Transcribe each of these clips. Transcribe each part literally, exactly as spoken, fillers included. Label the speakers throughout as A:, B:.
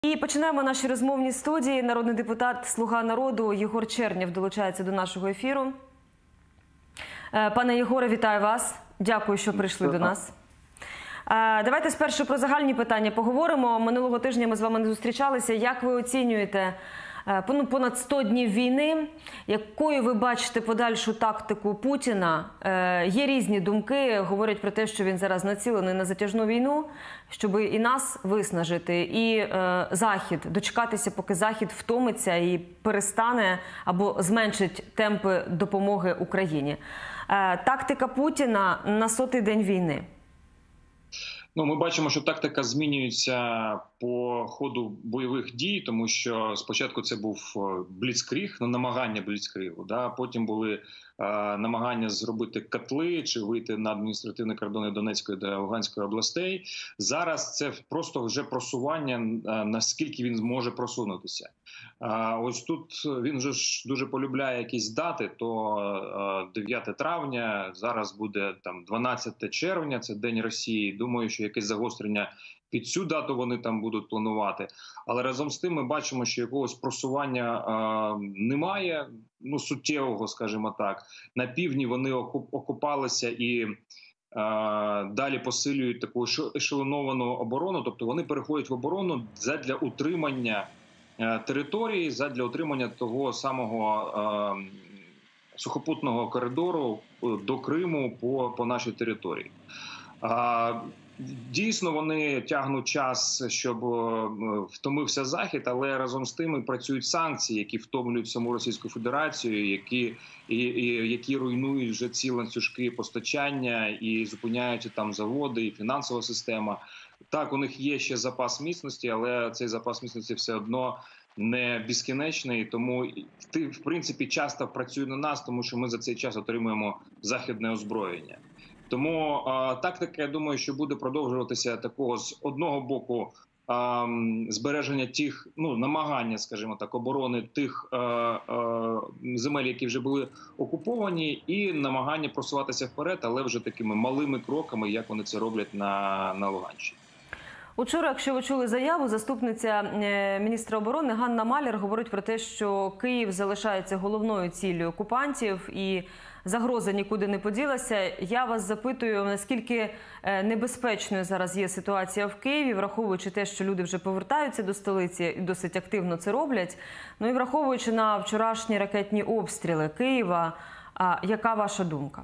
A: І починаємо наші розмовні студії. Народний депутат «Слуга народу» Єгор Чернєв долучається до нашого ефіру. Пане Єгоре, вітаю вас. Дякую, що прийшли до нас. Давайте спершу про загальні питання поговоримо. Минулого тижня ми з вами не зустрічалися. Як ви оцінюєте понад сто днів війни? Якою ви бачите подальшу тактику Путіна? Є різні думки, говорять про те, що він зараз націлений на затяжну війну, щоб і нас виснажити, і Захід, дочекатися, поки Захід втомиться і перестане або зменшить темпи допомоги Україні. Тактика Путіна на сотий день війни.
B: Ну, ми бачимо, що тактика змінюється по ходу бойових дій, тому що спочатку це був бліцкриг, ну, намагання бліцкригу, да? Потім були е, намагання зробити котли чи вийти на адміністративні кордони Донецької та Луганської областей. Зараз це просто вже просування, е, наскільки він зможе просунутися. Е, ось тут він вже ж дуже полюбляє якісь дати, то е, дев'яте травня, зараз буде там дванадцяте червня, це День Росії. Думаю, що якесь загострення під цю дату вони там будуть планувати. Але разом з тим ми бачимо, що якогось просування е, немає, ну, суттєвого, скажімо так. На півдні вони окупалися і е, далі посилюють таку ешелоновану оборону, тобто вони переходять в оборону задля утримання е, території, задля утримання того самого е, сухопутного коридору до Криму по, по нашій території. Е, Дійсно, вони тягнуть час, щоб втомився Захід, але разом з тим і працюють санкції, які втомлюють саму Російську Федерацію, які, і, і, які руйнують вже ці ланцюжки постачання і зупиняють там заводи, і фінансова система. Так, у них є ще запас міцності, але цей запас міцності все одно не безкінечний, тому ти, в принципі, часто працює на нас, тому що ми за цей час отримуємо західне озброєння. Тому а, тактика, я думаю, що буде продовжуватися такого з одного боку а, збереження тих, ну, намагання, скажімо так, оборони тих а, а, земель, які вже були окуповані, і намагання просуватися вперед, але вже такими малими кроками, як вони це роблять на, на Луганщині.
A: Учора, якщо ви чули заяву, заступниця міністра оборони Ганна Маляр говорить про те, що Київ залишається головною ціллю окупантів і загроза нікуди не поділася. Я вас запитую, наскільки небезпечною зараз є ситуація в Києві, враховуючи те, що люди вже повертаються до столиці і досить активно це роблять. Ну і враховуючи на вчорашні ракетні обстріли Києва, яка ваша думка?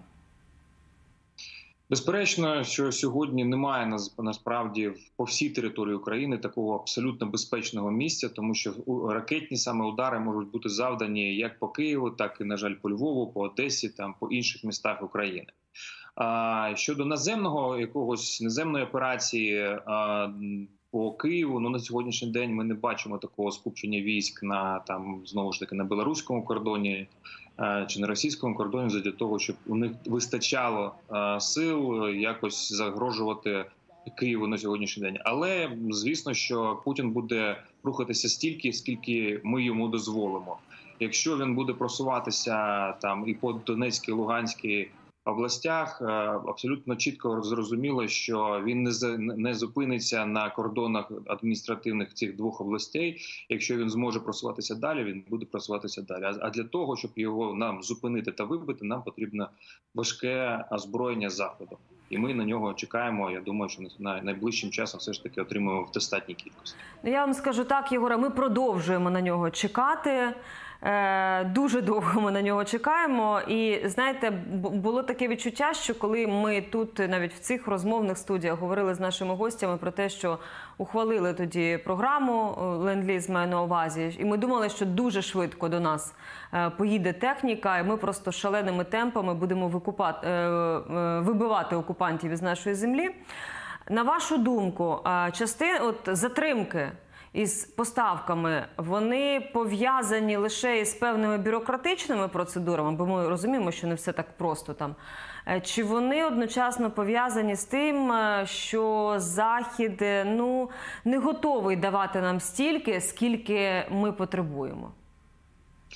B: Безперечно, що сьогодні немає насправді по всій території України такого абсолютно безпечного місця, тому що ракетні саме удари можуть бути завдані як по Києву, так і, на жаль, по Львову, по Одесі, там по інших містах України. А щодо наземного якогось наземної операції а, по Києву, ну на сьогоднішній день ми не бачимо такого скупчення військ на там знову ж таки на білоруському кордоні чи на російському кордоні, задля того, щоб у них вистачало а, сил якось загрожувати Києву на сьогоднішній день. Але звісно, що Путін буде рухатися стільки, скільки ми йому дозволимо. Якщо він буде просуватися там і по Донецькій, Луганській областях, абсолютно чітко зрозуміло, що він не не зупиниться на кордонах адміністративних цих двох областей. Якщо він зможе просуватися далі, він буде просуватися далі. А для того, щоб його нам зупинити та вибити, нам потрібно важке озброєння Заходу. І ми на нього чекаємо, я думаю, що найближчим часом все ж таки отримаємо в достатній кількості.
A: Я вам скажу так, Єгоре, ми продовжуємо на нього чекати. Дуже довго ми на нього чекаємо. І, знаєте, було таке відчуття, що коли ми тут, навіть в цих розмовних студіях, говорили з нашими гостями про те, що ухвалили тоді програму «Ленд-ліз», маю на увазі, і ми думали, що дуже швидко до нас поїде техніка, і ми просто шаленими темпами будемо викупати, вибивати окупантів із нашої землі. На вашу думку, частина, от затримки із поставками, вони пов'язані лише із певними бюрократичними процедурами, бо ми розуміємо, що не все так просто там. Чи вони одночасно пов'язані з тим, що Захід, ну, не готовий давати нам стільки, скільки ми потребуємо?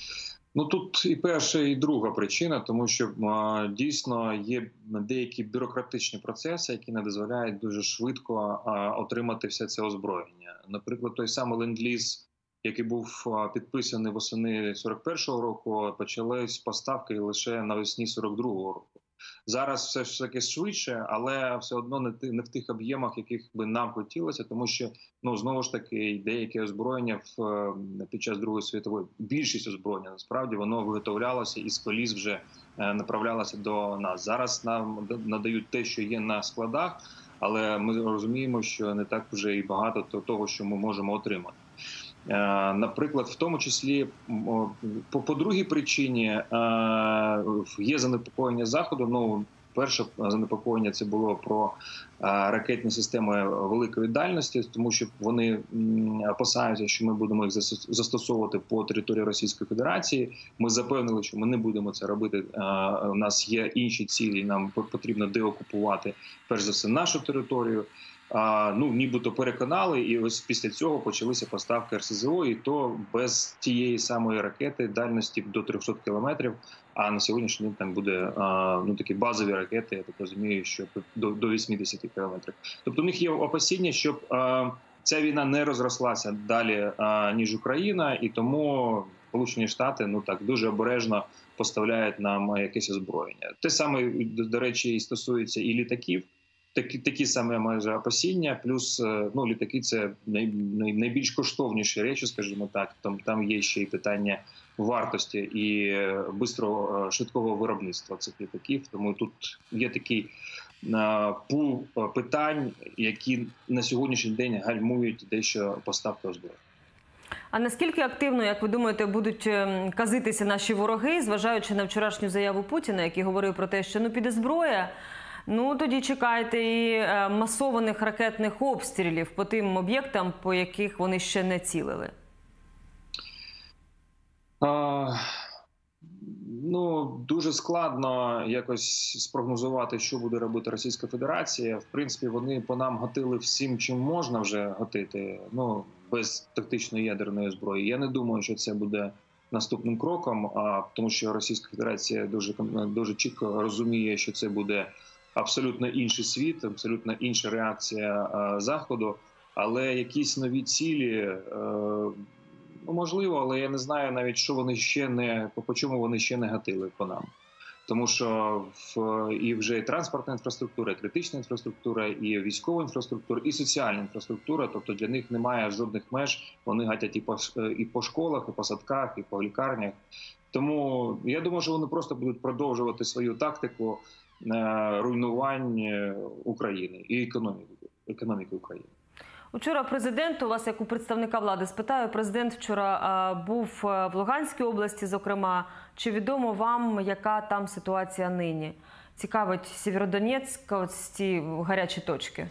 B: Ну тут і перша, і друга причина, тому що а, дійсно є деякі бюрократичні процеси, які не дозволяють дуже швидко а, отримати все це озброєння. Наприклад, той самий ленд-ліз, який був а, підписаний восени сорок першого року, почались поставки лише навесні сорок другого року. Зараз все ж таки швидше, але все одно не ти не в тих об'ємах, яких би нам хотілося, тому що ну знову ж таки деяке озброєння в під час Другої світової, більшість озброєння насправді воно виготовлялося і з коліс вже направлялося до нас. Зараз нам надають те, що є на складах, але ми розуміємо, що не так вже і багато того, що ми можемо отримати. Наприклад, в тому числі по, по другій причині є занепокоєння Заходу. Ну, перше занепокоєння це було про ракетні системи великої дальності, тому що вони опасаються, що ми будемо їх застосовувати по території Російської Федерації. Ми запевнили, що ми не будемо це робити. У нас є інші цілі, нам потрібно деокупувати, перш за все, нашу територію. А, ну, нібито переконали, і ось після цього почалися поставки ер ес зе о, і то без тієї самої ракети дальності до трьохсот кілометрів, а на сьогоднішній день там буде а, ну, такі базові ракети, я так розумію, що до, до вісімдесят кілометрів. Тобто у них є опасіння, щоб а, ця війна не розрослася далі, а, ніж Україна, і тому Сполучені Штати, ну так, дуже обережно поставляють нам якесь озброєння. Те саме, до речі, і стосується і літаків. Такі, такі саме майже опасіння, плюс ну, літаки – це най, най, найбільш коштовніші речі, скажімо так. Там, там є ще й питання вартості і бистрого, швидкого виробництва цих літаків. Тому тут є такий а, пул питань, які на сьогоднішній день гальмують дещо поставки озброєння.
A: А наскільки активно, як ви думаєте, будуть казитися наші вороги, зважаючи на вчорашню заяву Путіна, який говорив про те, що ну піде зброя, ну, тоді чекайте і масованих ракетних обстрілів по тим об'єктам, по яких вони ще не цілили?
B: А, ну, дуже складно якось спрогнозувати, що буде робити Російська Федерація. В принципі, вони по нам гатили всім, чим можна вже гатити, ну, без тактичної ядерної зброї. Я не думаю, що це буде наступним кроком, а, тому що Російська Федерація дуже, дуже чітко розуміє, що це буде абсолютно інший світ, абсолютно інша реакція а, Заходу, але якісь нові цілі, е, ну, можливо, але я не знаю навіть, що вони ще не, по чому вони ще не гатили по нам. Тому що в, і вже і транспортна інфраструктура, і критична інфраструктура, і військова інфраструктура, і соціальна інфраструктура, тобто для них немає жодних меж, вони гатять і по, і по школах, і по садках, і по лікарнях. Тому я думаю, що вони просто будуть продовжувати свою тактику руйнувань України і економіки, економіки України.
A: Вчора президент, у вас як у представника влади спитаю, президент вчора був в Луганській області, зокрема. Чи відомо вам, яка там ситуація нині? Цікавить Сєвєродонецьк, ось ці гарячі точки.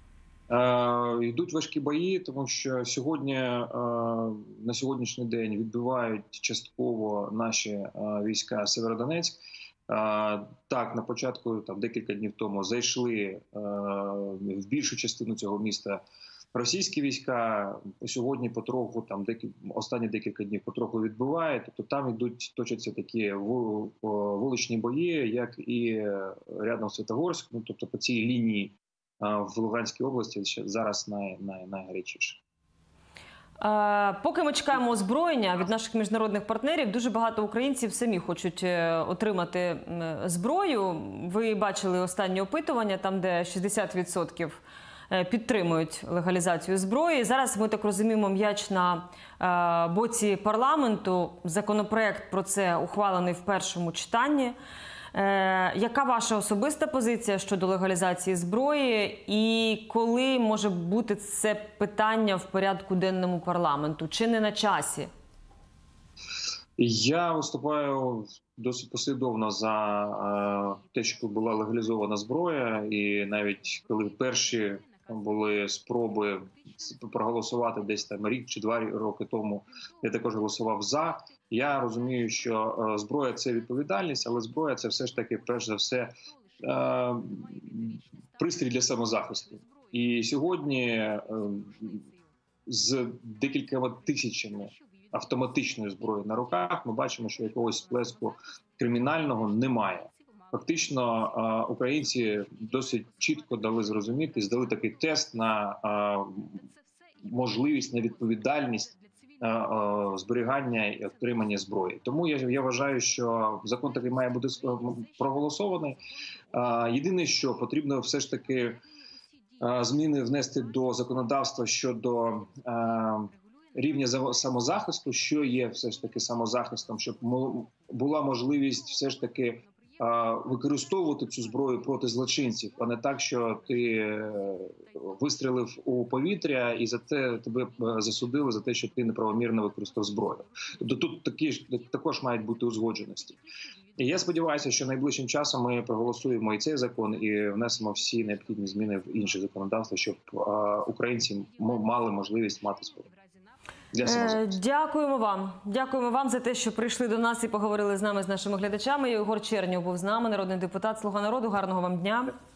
B: Е, йдуть важкі бої, тому що сьогодні, е, на сьогоднішній день відбивають частково наші е, війська Сєвєродонецьк. Так, на початку, там, декілька днів тому, зайшли е, в більшу частину цього міста російські війська. Сьогодні потроху, там, декі, останні декілька днів потроху відбивають. Тобто там йдуть, точаться такі вуличні бої, як і рядом Святогорськ, ну, тобто по цій лінії е, в Луганській області зараз най, най, найгарячіше.
A: Поки ми чекаємо озброєння від наших міжнародних партнерів, дуже багато українців самі хочуть отримати зброю. Ви бачили останні опитування, там де шістдесят відсотків підтримують легалізацію зброї. Зараз, ми так розуміємо, м'яч на боці парламенту. Законопроект про це ухвалений в першому читанні. Яка ваша особиста позиція щодо легалізації зброї і коли може бути це питання в порядку денному парламенту? Чи не на часі?
B: Я виступаю досить послідовно за е, те, щоб була легалізована зброя. І навіть коли перші були спроби проголосувати десь там рік чи два роки тому, я також голосував за. Я розумію, що е, зброя – це відповідальність, але зброя – це все ж таки, перш за все, е, пристрій для самозахисту. І сьогодні е, з декількома тисячами автоматичної зброї на руках, ми бачимо, що якогось сплеску кримінального немає. Фактично, українці досить чітко дали зрозуміти, здали такий тест на можливість, на відповідальність зберігання і отримання зброї. Тому я, я вважаю, що закон такий має бути проголосований. Єдине, що потрібно все ж таки зміни внести до законодавства щодо рівня самозахисту, що є все ж таки самозахистом, щоб була можливість все ж таки використовувати цю зброю проти злочинців, а не так, що ти вистрілив у повітря і за те тебе засудили за те, що ти неправомірно використав зброю. Тобто тут такі також мають бути узгодженості. І я сподіваюся, що найближчим часом ми проголосуємо і цей закон, і внесемо всі необхідні зміни в інші законодавства, щоб українці мали можливість мати зброю.
A: Е, дякуємо вам. Дякуємо вам за те, що прийшли до нас і поговорили з нами, з нашими глядачами. Єгор Чернєв був з нами, народний депутат, "Слуга народу". Гарного вам дня.